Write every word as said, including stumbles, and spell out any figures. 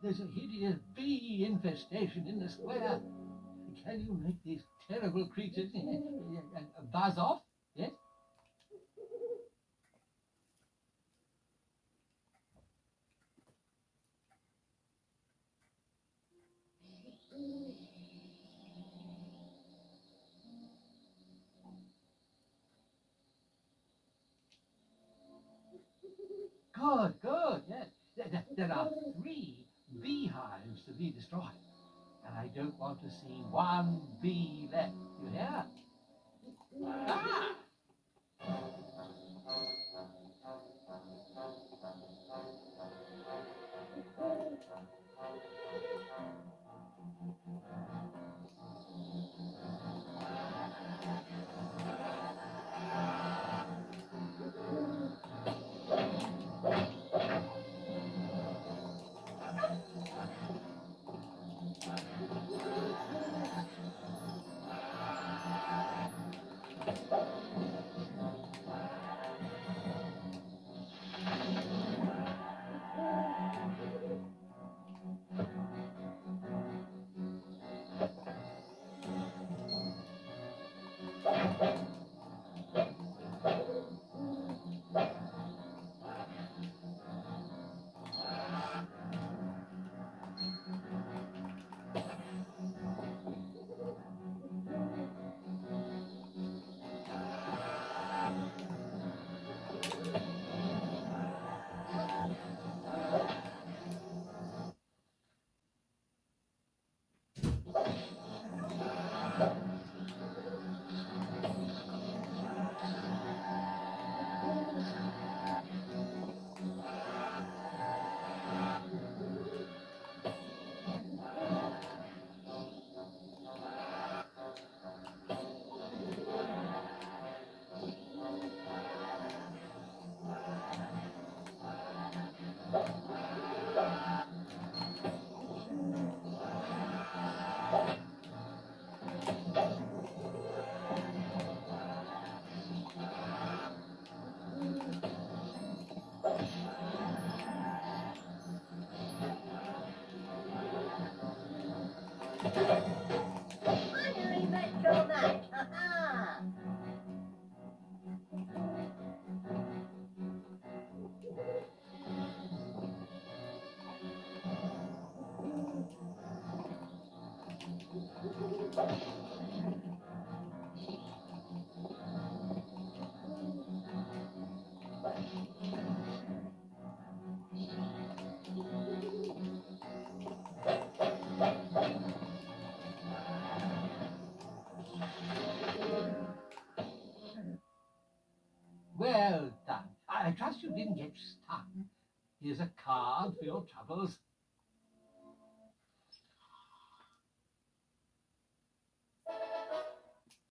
There's a hideous bee infestation in the square. Can you make these terrible creatures buzz off? Yes? Good, good, yes. There, there are three beehives to be destroyed. And I don't want to see one bee left. You hear? Ah! Finally met your match. Ha-ha! Well done. I trust you didn't get stung. Here's a card for your troubles.